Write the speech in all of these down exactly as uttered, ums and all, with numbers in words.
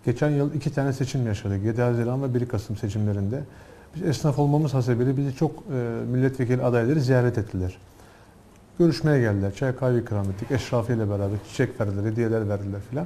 Geçen yıl iki tane seçim yaşadık. yedi Haziran ve bir Kasım seçimlerinde. Biz esnaf olmamız hasebiyle bizi çok e, milletvekili adayları ziyaret ettiler. Görüşmeye geldiler. Çay kahve ikram ettik. Eşrafiye ile beraber çiçek verdiler, hediyeler verdiler filan.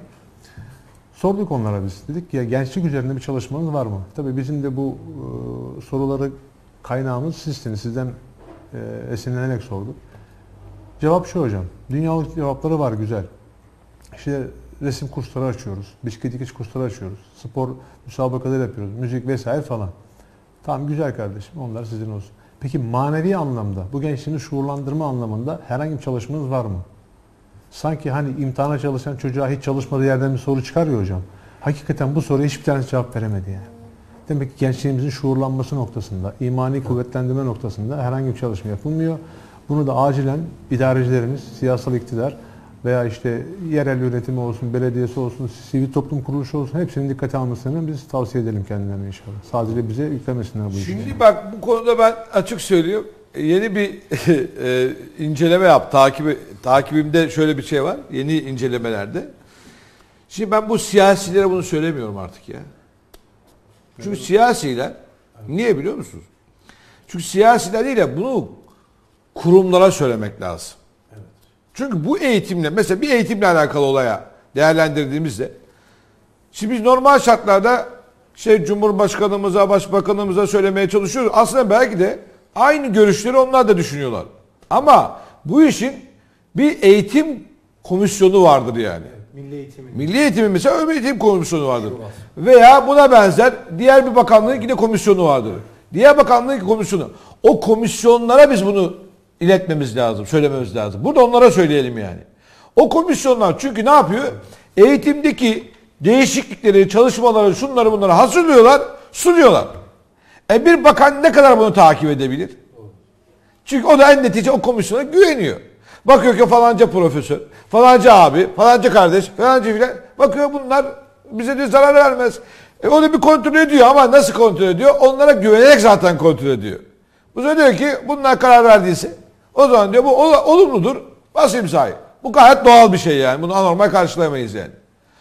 Sorduk onlara biz. Dedik ki ya gençlik üzerinde bir çalışmanız var mı? Tabii bizim de bu e, soruları kaynağımız sizsiniz. Sizden e, esinlenerek sorduk. Cevap şu hocam. Dünyalık cevapları var güzel. İşte resim kursları açıyoruz. Bisiklet dikiş kursları açıyoruz. Spor müsabakaları yapıyoruz. Müzik vesaire falan. Tamam güzel kardeşim. Onlar sizin olsun. Peki manevi anlamda, bu gençliğini şuurlandırma anlamında herhangi bir çalışmanız var mı? Sanki hani imtihana çalışan çocuğa hiç çalışmadığı yerden bir soru çıkarıyor hocam. Hakikaten bu soruya hiçbir tanesi cevap veremedi yani. Demek ki gençliğimizin şuurlanması noktasında, imani kuvvetlendirme noktasında herhangi bir çalışma yapılmıyor. Bunu da acilen idarecilerimiz, siyasal iktidar veya işte yerel yönetimi olsun, belediyesi olsun, sivil toplum kuruluşu olsun hepsinin dikkate almasını biz tavsiye edelim kendilerine inşallah. Sadece bize yüklemesinler bu işi. Şimdi bak bu konuda ben açık söylüyorum. Yeni bir e, inceleme yap. Takibi, takibimde şöyle bir şey var. Yeni incelemelerde. Şimdi ben bu siyasilere bunu söylemiyorum artık ya. Çünkü evet. Siyasiler niye biliyor musunuz? Çünkü siyasiler değil ya bunu kurumlara söylemek lazım. Evet. Çünkü bu eğitimle mesela bir eğitimle alakalı olaya değerlendirdiğimizde şimdi biz normal şartlarda şey Cumhurbaşkanımıza, Başbakanımıza söylemeye çalışıyoruz. Aslında belki de aynı görüşleri onlar da düşünüyorlar. Ama bu işin bir eğitim komisyonu vardır yani. Evet, Milli Eğitim. Milli Eğitim'in mesela öyle eğitim komisyonu vardır. Veya buna benzer diğer bir bakanlığın yine komisyonu vardır. Diğer bakanlığın komisyonu. O komisyonlara biz bunu iletmemiz lazım, söylememiz lazım. Burada onlara söyleyelim yani. O komisyonlar çünkü ne yapıyor? Eğitimdeki değişiklikleri, çalışmaları, şunları bunları hazırlıyorlar, sunuyorlar. E bir bakan ne kadar bunu takip edebilir? Çünkü o da en netice o komisyona güveniyor. Bakıyor ki falanca profesör, falanca abi, falanca kardeş, falanca filan. Bakıyor bunlar bize de zarar vermez. E onu bir kontrol ediyor ama nasıl kontrol ediyor? Onlara güvenerek zaten kontrol ediyor. Bu da diyor ki bunlar karar verdiyse o zaman diyor bu olumludur, bas imzayı. Bu gayet doğal bir şey yani. Bunu anormal karşılayamayız yani.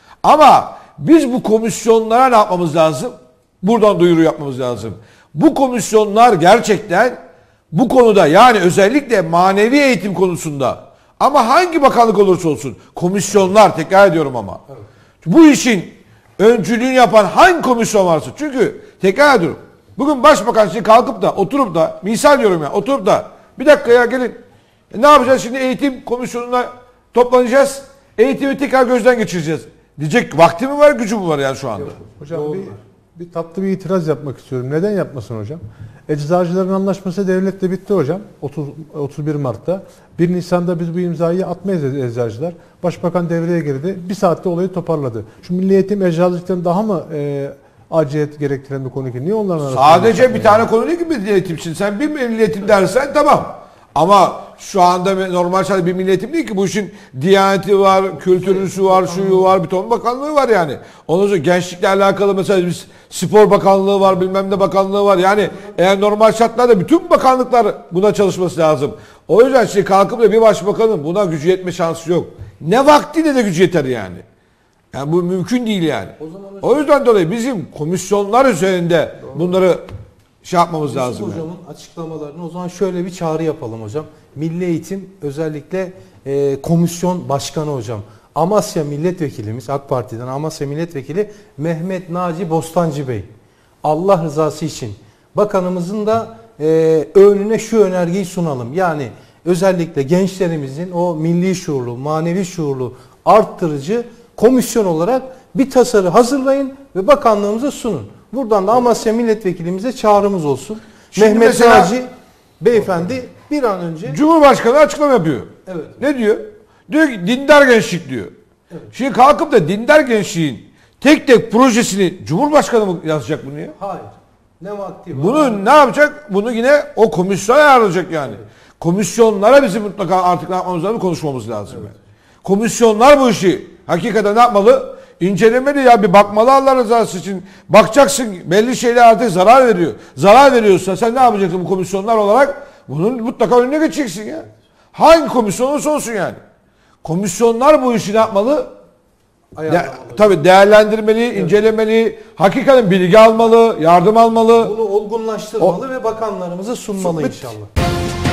Ama biz bu komisyonlara ne yapmamız lazım? Buradan duyuru yapmamız lazım. Bu komisyonlar gerçekten bu konuda yani özellikle manevi eğitim konusunda ama hangi bakanlık olursa olsun komisyonlar tekrar ediyorum ama evet. Bu işin öncülüğünü yapan hangi komisyon varsa çünkü tekrar ediyorum bugün başbakan şimdi kalkıp da oturup da misal diyorum ya oturup da bir dakika ya gelin e ne yapacağız şimdi eğitim komisyonuna toplanacağız eğitimi tekrar gözden geçireceğiz diyecek vakti mi var gücü mü var yani şu anda? Yok, hocam bir, bir tatlı bir itiraz yapmak istiyorum. Neden yapmasın hocam? Eczacıların anlaşması devletle bitti hocam. otuz, otuz bir Mart'ta. bir Nisan'da biz bu imzayı atmayız eczacılar. Başbakan devreye girdi. Bir saatte olayı toparladı. Şu milli eğitim eczacılıktan daha mı e, aciliyet gerektiren bir konu ki? Niye onların arasında? Sadece bir tane konu değil ki milli eğitim için. Sen bir milli eğitim dersen tamam. Ama şu anda normal şartlarda bir milli eğitim değil ki. Bu işin diyaneti var, kültürüsü var, şuyu var, bir ton bakanlığı var yani. Ondan sonra gençlikle alakalı mesela biz spor bakanlığı var, bilmem ne bakanlığı var. Yani eğer normal şartlarda bütün bakanlıklar buna çalışması lazım. O yüzden şimdi kalkıp da bir başbakanın buna gücü yetme şansı yok. Ne vaktiyle de gücü yeter yani. Yani bu mümkün değil yani. O, o yüzden dolayı bizim komisyonlar üzerinde bunları şey yapmamız Yusuf lazım. Hocamın yani. açıklamalarını o zaman şöyle bir çağrı yapalım hocam. Milli Eğitim özellikle e, komisyon başkanı hocam. Amasya milletvekilimiz AK Parti'den Amasya milletvekili Mehmet Naci Bostancı Bey. Allah rızası için bakanımızın da e, önüne şu önergeyi sunalım. Yani özellikle gençlerimizin o milli şuurlu, manevi şuurlu arttırıcı komisyon olarak bir tasarı hazırlayın ve bakanlığımıza sunun. Buradan da Amasya milletvekilimize çağrımız olsun. Şimdi Mehmet mesela, Naci beyefendi bir an önce Cumhurbaşkanı açıklama yapıyor. Evet. Ne diyor? Diyor ki dindar gençlik diyor. Evet. Şimdi kalkıp da dindar gençliğin tek tek projesini Cumhurbaşkanı mı yazacak bunu ya? Hayır. Ne vakti var? Bunu ne yapacak? Bunu yine o komisyon ayarlayacak yani. Evet. Komisyonlara bizim mutlaka artık ne yapmamız lazım? Konuşmamız lazım. Evet. Yani. Komisyonlar bu işi hakikaten ne yapmalı? İncelemeli ya bir bakmalı Allah rızası için. Bakacaksın belli şeyler artık zarar veriyor. Zarar veriyorsa sen ne yapacaksın bu komisyonlar olarak? Bunun mutlaka önüne geçeceksin ya. Hangi komisyon olursa olsun yani. Komisyonlar bu işi ne yapmalı? De, ayarlamalı. tabii değerlendirmeli, incelemeli, hakikaten bilgi almalı, yardım almalı. Bunu olgunlaştırmalı O- ve bakanlarımıza sunmalı Sun- inşallah.